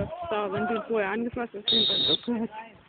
da, wenn du vorher angefasst hast, dann aufgehört.